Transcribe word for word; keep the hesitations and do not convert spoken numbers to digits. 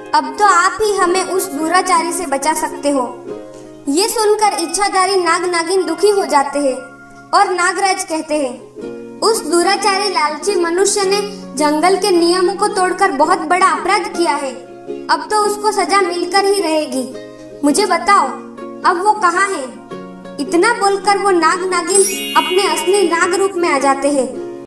अब तो आप ही हमें उस दुराचारी से बचा सकते हो। ये सुनकर इच्छाधारी नाग नागिन दुखी हो जाते हैं और नागराज कहते हैं, उस दुराचारी लालची मनुष्य ने जंगल के नियमों को तोड़कर बहुत बड़ा अपराध किया है। अब तो उसको सजा मिलकर ही रहेगी। मुझे बताओ अब वो कहाँ है? इतना बोलकर वो नाग नागिन अपने असली नाग रूप में आ जाते हैं